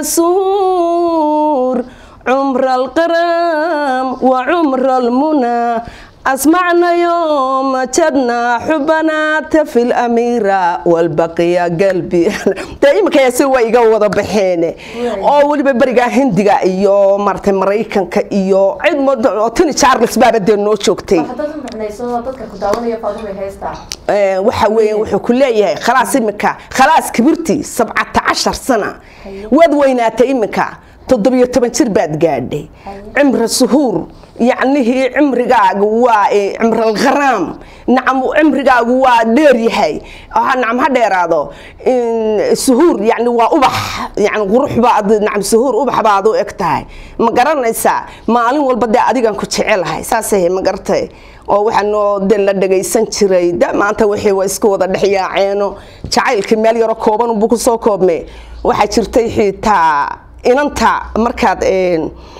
سهور عمر القرام وعمر المنى أسمعنا يوم جدنا حبنا في الأميرة والبقية قلبي دائما كيسوى يقوض بحيني أو اللي ببرقا هندقا إيو مرتين مريكان كإيو عيد مدعو تاني تشارلز بابا دي نوشوكتي حدثهم بحنيسو ضدك كداوني يفاضوا بيهيستا وحاوين وحو كلية خلاص إمكا خلاص كبرتي سبعة عشر سنة وادويناتي إمكا تضبيو تبنشر بعد قادي عمر السهور يعني هي عمرقاق waa عمر الغرام نعم عمرقاق waa dheer yahay نعم هديرادو سهور يعني waa ubax يعني qurux baad نعم سهور ubax baad u egtahay ma garanaysaa maalin walba de adigan ku jecelahay saasay ma gartay oo waxaan oo dil la dhageysan jiray da maanta wixii waa isku wada dhaxyaaceeno jacaylka meel yar kooban uu ku soo koobmay waxa jirtay xitaa inanta markaad een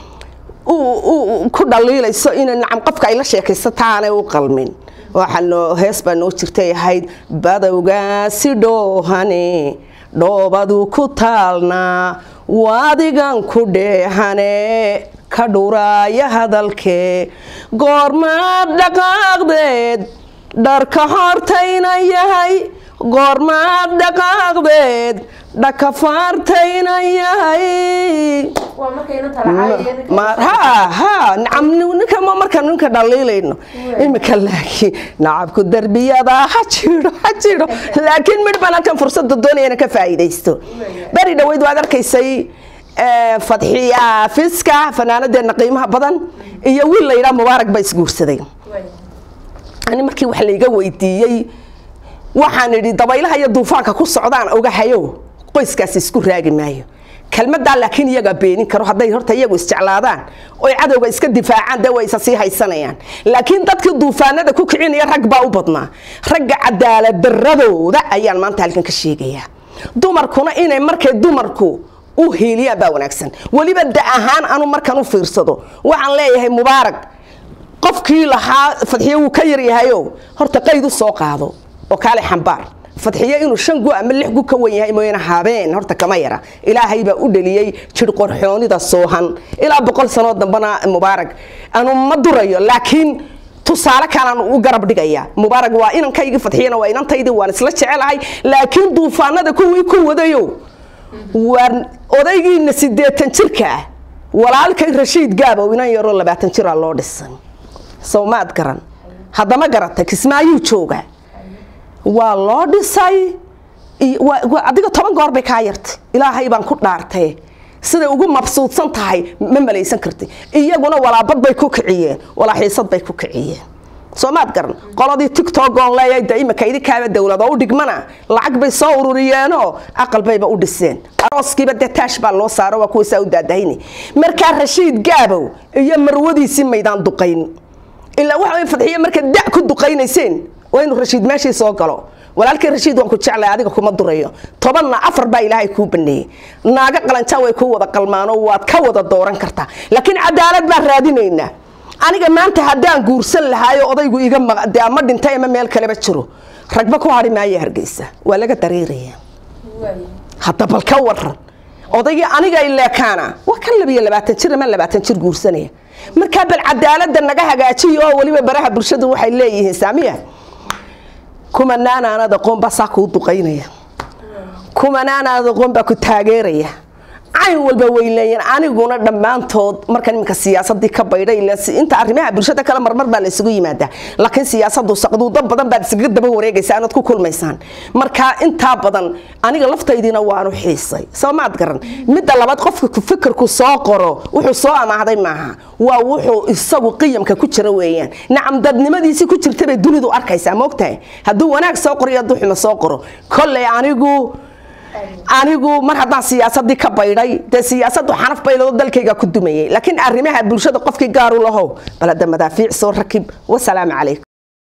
ku dhaliilayso in nacam qofka ay la sheekaysataan u qalmin waxaan hees baan oo jirtay ahayd badawga si dhoohane dhoobadu ku taalna waadigan ku dheehane ka dhuraaya hadalkee goormaad dhaqaaqdeed dharka hortayna yahay goormaad dhaqaaqdeed dhakafaartayna yahay ها ها نعم نكا ما مركا نكا دليلينو إمكا لكن نعم كدربية ذا حجيرو حجيرو لكن من بنا كان فرصة الدنيا أنا كفايدة يستو بري دويد وادر كيسي فتحية فيسكا فنانة دي نقيمها بدن إيا ويلا إلا مبارك بايسقور سدين أنا مركي وحليقا ويديي waxaan idhi dabaylaha iyo duufaanka ku socdaan oga hayo qoyskaas isku raagi maayo kalmada laakiin iyaga beenin karo haday horta iyagu isjeclaadaan oo cadawga iska difaacaan da way isa sii haysanayaan laakiin dadka duufaanada ku kicinaya rag baa u badnaa ragga cadaalad daradooda ayaan maanta halkan ka sheegayaa dumarkuna inay markay dumarku u heeliyaan baa wanaagsan waliba da ahaan anu markan u fiirsado waxaan leeyahay mubaarak qofkii lahaa fadxiyo uu ka yar yahayo horta qayd u soo qaado oo kale xambaar fadxiye inuu shan go ama lix go ka wan yahay mooyana habeen horta kama yara ilaahay baa u dhaliyay jir qorxoonida soohan ilaa boqol sano dambana mubaarak anu ma durayo laakiin tusaale kalaan u garab dhigaya mubaarag waa inankayga fadxiyana waa inantaydi waan isla jecelahay laakiin duufaanada kuwii ku wadayo waan odaygiina sideetan jirka walaalkay Rashiid Gaabow inan yaro labaatan jir loo dhisan Soomaad garan hadama garata Kismaayo jooga waa loo dhisay adiga toban goor bay ka yartay ilaahay baan ku dhaartay sida ugu mabsuudsan tahay ma malaysan kartay iyaguna walaabad bay ku kiciyeen wala xiisad bay ku kiciyeen Soomaad garan qoladii TikTok on leeyay daima kaydi kaaba dawlad oo dhigmana lacag bay soo ururiyeen oo aqal bayba u dhiseen arooskiiba detaash baa loo saaro waa kuwa Saudadayni marka Rashiid Gaabow iyo marwadiisi maydaan duqayn ilaa waxa fadxiye marka dac ku duqaynayseen waa inuu Rashiid meeshii soo galo walaalkii Rashiid waan ku jeclay adiga kuma durayo tobanna afar baa ilaahay ku baneeyay naaga qalanjaa way ku wada qalmaano waad ka wada dooran kartaa laakiin cadaalad baa raadinayna aniga maanta hadaan guursan lahaay odaygu iga maqday ama dhintay ama meel kale ba jiro ragba ku hari maayay Hargeysa waa laga dareeraya hadda bal ka waran odaygi aniga ilaa kaana waa kan labiyo labaatan jir ama labaatan jir guursanaya marka bal cadaalada naga hagaajiyo waliba baraha bulshadu waxay leeyihiin saamiya kuma naanaanada qoomba saa ku duqaynaya kuma naanaanada qoomba ku taageeraya عين والبويلين أنا قلنا دمانتود مركن من كسياسة ka baydhay ila inta arrimaha bulshada kala marmar baa la isugu yimaada laakiin siyaasadu saqadu dad badan baa isga daba wareegaysa anad ku kulmaysaan marka inta badan aniga laftaydina waanu xiisay Soomaad garan mid labaad qofka ku fikirku soo qoro wuxuu soo amaahday maaha waa wuxuu isagu qiyamka ku jira weeyaan nacam dadnimadiisi ku jirtay bay dunidu arkaysaa moogtahay haduu wanaag soo qoriyo haduu xumo soo qoro kolley anigu anigu mar haddaan siyaasadii ka baydhay de siyaasadu xanaf baylado dalkayga ku dumayay laakiin arrimaha bulshada qofkii gaar u lahow balada madaafiic soo rakib wa salaam alaykum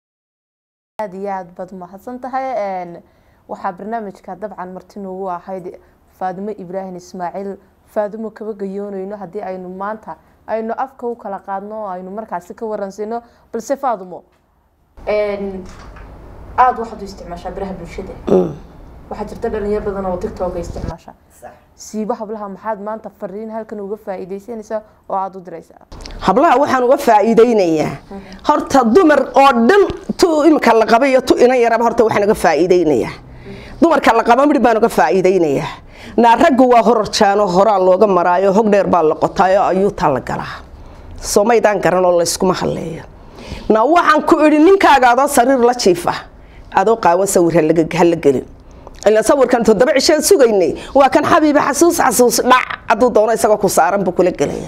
aad iyo aad bad mahadsan tahay een waxa barnaamijka dabcan martin ugu ahayd Faadimo Ibraahim Ismaaciil Faadimo kaba gayoonayno hadii aynu maanta aynu afka u kala qaadno aynu markaas ka waransino balse Faadimo een aad waxaad u isticmaashaa baraha bulshada waxa jirta dhalinyaro badan oo TikTok isticmaasha sax siiba hablaha maxaad maanta fariin halkan uga faa'iideysanaysaa oo aad u diraysaa hablaha waxaan uga faa'iideynayaa horta dumar oo dhan tu imka la qabay iyo tu ina yaraba horta waxaan uga faa'iideynayaa dumarka la qaba mid baan uga faa'iideynayaa na raggu waa hororjaano horaa looga maraayo hog dheer baa la qotaayo ayuu tala galaa Soomaydaan garan oo la isku mahaleeyo na waxaan ku iri ninkaaga adoo sariir la jiifa adoo qaawan sawir laga hal gelin إلا صور كان تدبع عشان سوقيني وكان حبيبي حسوس حسوس لا عدو دونا يسقى كسارم بكل الجلية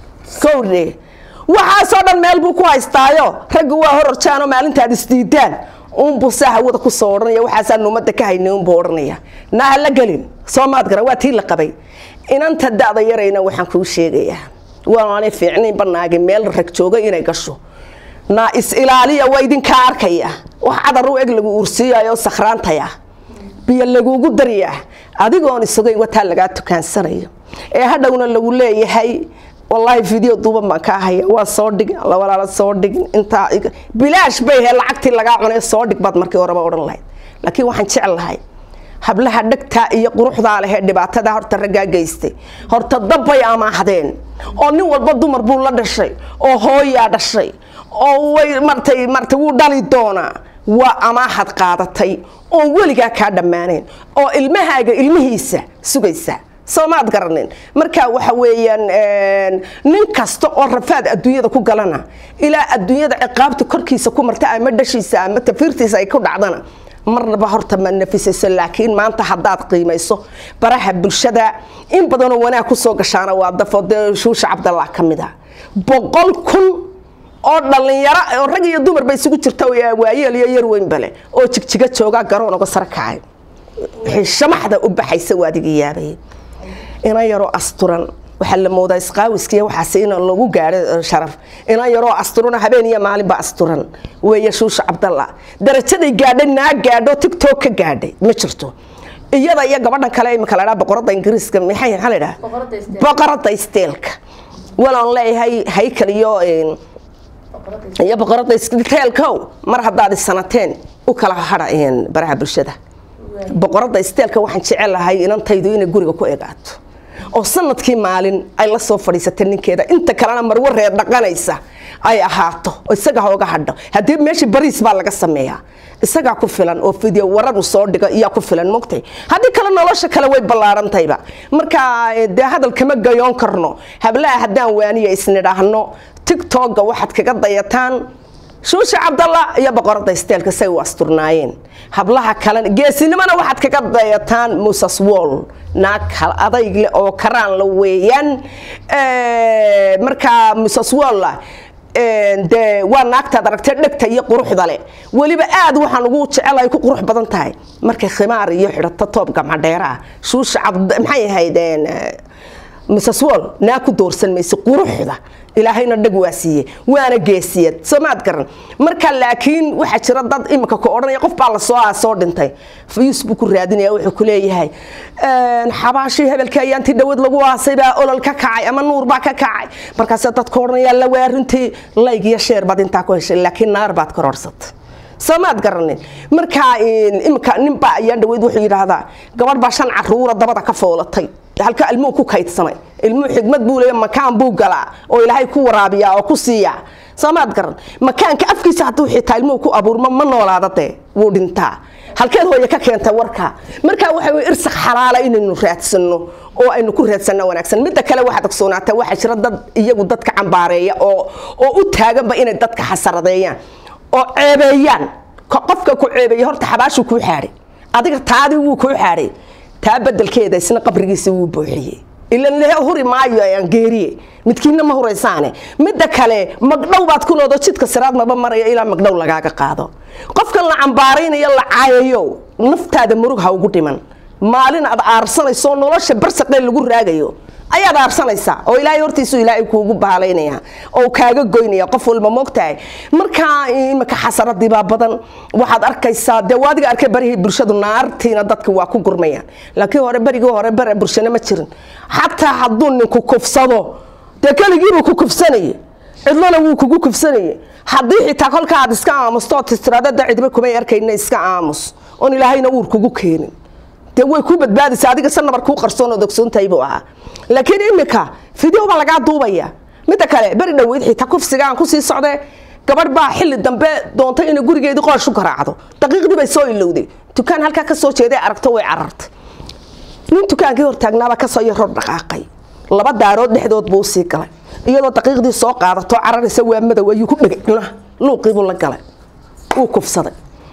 كوري وحصل المال بكوايس تايو رجوا هرر كانوا مال انت هذا استيدان أم بصها وده كسورني وحسن إنه مدة كهيني أم بورنيه نهل جلين صامات جروات هي لقبي إن أنت دا ضيرينا وحنكون شيء وأنا فعلي برناجي مال ركجوجا إنا يقشوا ناقص إلالية ويدين كاركية وحدا روق لجورسية يو سخران تيا biyo lagu dariyaa adigoon isagay wata laga tukaansanayo ee hadhowna lagu leeyahay wallahi video duuba ma ka haya waa soo dhig la walaala soo dhig inta bilaash bay hel lacagti laga cunay soo dhig bad markii horeba oran lahayd laakiin waxaan jecelahay hablaha dhagta iyo quruxda leh dhibaatada horta raga geystay horta dabay amaahdeen oo nin walba dumar buu la dhashay oo hooya dhashay oo way martay martay uu dhali doona waa amaahad qaadatay oo waliga ka dhamaaneen oo ilmahaaga ilmihiisa sugaysa Soomaad garanin marka waxa weeyaan nin kasta oo rafaad adduunyada ku galana ila adduunyada ciqaabta korkiisa ku marta ama dhashiisa ama tafiirtiisa ay ku dhacdana marnaba horta ma nafisayso laakiin maanta hadaad qiimayso baraha bulshada in badan oo wanaag ku soo gashaana waa dafod Shuusha Cabdallah kamida boqol kun oo dhalinyaro oo rag iyo dumar bay isugu jirta waayeel iyo yar weyn bale oo jigjiga jooga garoon uga sarkacay xishamaxda u baxaysa waadiga yaabay ina yaro asturan waxa la moodaa isqaawiskiya waxa siina lagu gaaray sharaf ina yaro asturan habeen iyo maalin ba asturan weeye Shuusha Cabdallah darajaday gaadhay naa gaadho TikTok ka gaadhay ma jirto iyada iyo gabadhan kale imka la boqorada Ingiriiska maxay xalida boqorada isteelka walaan leeyahay haykal iyo يا بقرة استيل كو مرة بعد السنتين وكلا حرقين برها بالشدة بقرة استيل كو حن شعلها هاي إن أنت يدوين الجوري كو إيجات oo sanadkii maalin ay la soo fadhiisatay ninkeeda inta kalena marwo reer dhaqanaysa ay ahaato isaga hooga hadho haddii meeshii bariis baa laga sameeyaa isaga ku filan oo video warar u soo dhiga iyo ku filan mogtay hadii kala nolosha kale way ballaarantayba marka de hadal kama gayoon karno hablaha hadaan waaniyo isnidhaahno TikTok waxaad kaga dayataan Shuusha Cabdalla iyo boqorada isteelka say u asturnaayeen hablaha kale geesinimana waxaad kaga dayataan Musa Swall naag hal adayg leh oo karaan la weeyaan ee marka Musa Swall de waa naagta aragtay dhagta iyo quruxda leh waliba aad waxaan ugu jecelahay ku qurux badan tahay markay khimaar iyo xidhato toob gacmo dheera Shuusha Cabd maxay ahaydeen Musa Swall naa ku doorsan mayso quruxda ilaahayna dhag waasiye waana geesiyad soomaad garan marka laakiin waxa jira dad imika ku oranaya qof baa la soo soo dhintay Facebook raadinaya wuxuu ku leeyahay een xabaashi hebelka ayaanti dawad lagu aasay baa olol ka kacay ama nuur baa ka kacay markaas dad ku oranaya la waarintii like iyo share bad inta ku heshay laakiin naar baad kororsatay soomaad garanin marka imika nin baa ayaan dhaweyd wuxuu yiraahdaa gabadh baa shan caruur dabada ka foolatay halka ilmuhu ku kaydsamay ilmuhu xigmad buu leeyahay makaan buu galaa oo ilaahay ku waraabiya oo ku siiya soomaad garan makaanka afkiisa haduu xitaa ilmuhu ku abuurma ma noolaadade wuu dhintaa halkeed hooyo ka keentay warka marka waxa way irsax xalaala inaynu raadsano oo aynu ku raadsano wanaagsan mid kale waxa dagsoonata waxa jira dad iyagu dadka cambaareeya oo oo u taaganba inay dadka xasaradeeyaan oo ceebeeyaan qofka ku ceebeeyo horta xabaashu ku xaaray adiga taadi wuu ku xaaray taa badalkeeda isna qabrigiisa wuu buuxiyay ila leeyahay huri maayo ayaan geeriye midkiina ma horeysaane mid kale magdhow baad ku loodo jidka siraad maba maraya ila magdhow lagaaga qaado qofka la cambaaraynayo la caayayo naftaada murug ha ugu dhiman maalin aad aarsanayso nolosha barsaqay lagu raagayo ayaad aarsanaysa oo ilaahay hortiisu ilaahay kuugu baaleynaya oo kaaga goynaya qof walba moogtahay marka imika xasaradii baa badan waxaad arkaysaa dawaadiga arkay barihi bulshadu naartiina dadka waa ku gurmayaan laakiin hore barigii hore bar bulshana ma jirin hatta hadduu ninku kufsado de kaligiiba ku kufsanay cidlana wuu kugu kufsanay haddii xitaa kolka aad iska aamusto tirada cidba kuma arkayna iska aamus oo ilaahayna uur kugu keenin de way ku badbaadaysaa adiga sanabar ku qarsoon oo dogsoontahay buu ahaa laakiin imika video ba laga duubaya mid kale bari dhaweyd xitaa kufsiga aan ku sii socday gabadh baa xilli dambe doontay in gurigeedii qorshu garaacdo daqiiqdii bay soo ilowday dukaan halka ka soo jeeday aragto way carartay nin dukaankii hor taagnaaba ka soo yar dhaqaaqay laba daarood dhexdood buu sii galay iyadoo daqiiqdii soo qaadato cararaysa waa madow ayuu ku dhigay cunaha luuqii buu la galay uu kufsaday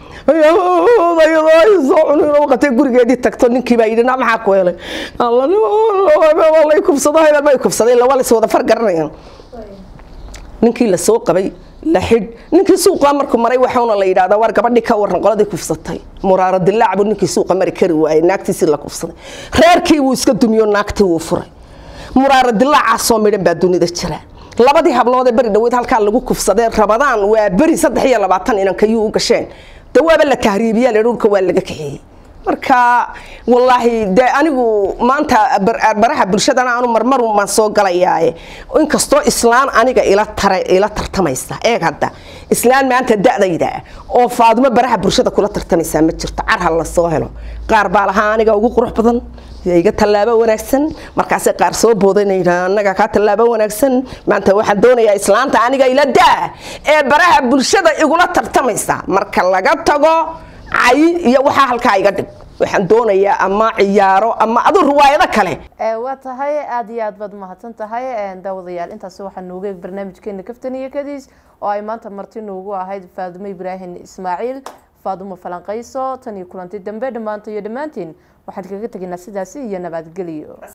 ayay gurigeedii tagto ninkii baa yidhi maxaa ku helay alla kufsado hebel bay kufsaday la wala soo wada far garanayaan ninkii la soo qabay la xid ninkii suuqa markuu maray waxaana la yiraahdaa war gabadhi ka waran qoladii kufsatay muraara dilaac buu ninkii suuqa mari kari waayay naagtiisii la kufsaday reerkii uu iska dumiyo naagtii uu furay muraara dilaac soo midhan baa dunida jira labadii hablood ee bari dhaweyd halka lagu kufsaday Ramadaan waa bari saddex iyo labaatan inankii u gasheen dawaaba la tahriibiya leerulka waa laga kaxeeyay marka wallahi de anigu maanta baraha bulshadana aanu marmar ma soo galayaaye in kasto islaan aniga ila tare ila tartamaysa ee hadda islaan maanta da'dayda oo Faadimo baraha bulshada kula tartamaysa ma jirto carha la soo helo qaar baa laha aniga ugu qurux badan iga talaabo wanaagsan markaas qaar soo boodanayna anaga ka talaabo wanaagsan maanta waxaan doonayaa islaanta aniga ila daa ee baraha bulshada igula tartamaysa marka laga tago ay iyo waxa halka iga dhig waxaan doonayaa ama ciyaaro ama adu riwaayado kale ee waa tahay aad iyo aad bad mahadsan tahay ee daawadayaal intaas waxaan nooga barnaamijkeena kaftaniye kadiis oo ay maanta marti noogu ahayd Faadimo Ibrahim Ismaaciil Faadimo Falanqayso tan iyo kulanti dambe dhamaanto iyo dhamaantiin waxaan kaga tagnaa sidaas iyo nabadgelyo.